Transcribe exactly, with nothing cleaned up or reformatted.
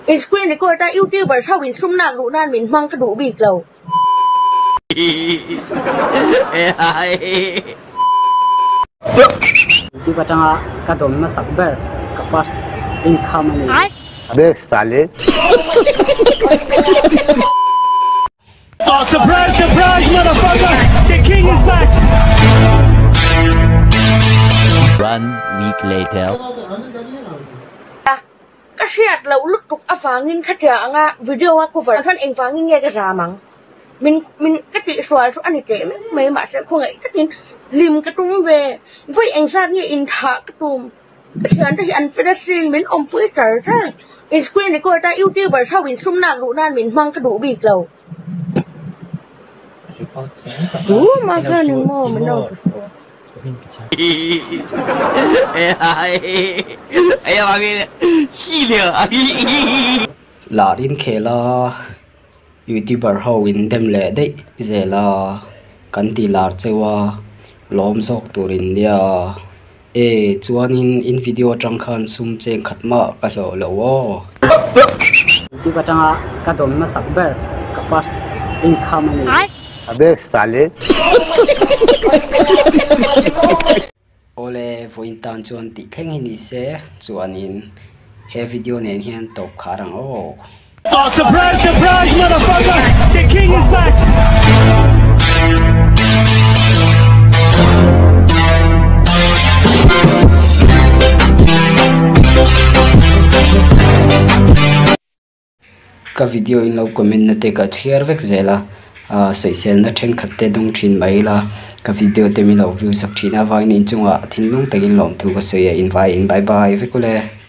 in screen này cô ta YouTuber sau mình sum nạc đủ nan mình mang cái đủ bịt lầu. YouTuber changa ka dom na sakber ka first income ni. अबे साले Oh, surprise, surprise, motherfucker! The king is back! One week later. Cái xe lẩu lúc tục áp phá nghìn khách hàng à video à cô phải thân anh phá nghìn nghe cái ra mắng mình mình cái chị xoài số anh ấy trẻ mấy mấy mà sẽ không ấy cái chị lim cái tung về với anh sát như in thả cái tung cái chuyện thì anh phải xin mình ôm phơi trời ra in screen này cô ta YouTuber sau mình sum nạc đủ nan mình mang cái đủ bịt lầu đủ mà cái này mua mình đâu La din khela YouTuber ho win dem le de zela kan ti lar chewa lom zok turin dia e chuanin in video tang khan sum cheng khatma ka lo lo wo YouTuber tanga ka dom na sakber ka first income ni अबे साले ole voin tan chuan ti thleng hi ni se chuanin he video nen hian top kharang o Oh, surprise, surprise, motherfucker! The king is back! ka video in lo comment na te ka share vek zela a soisel na then khatte dong thin mai la ka video te mi lo view sak thina vai nin chunga thinlung takin lom thu ka soya in vai in bye bye vekule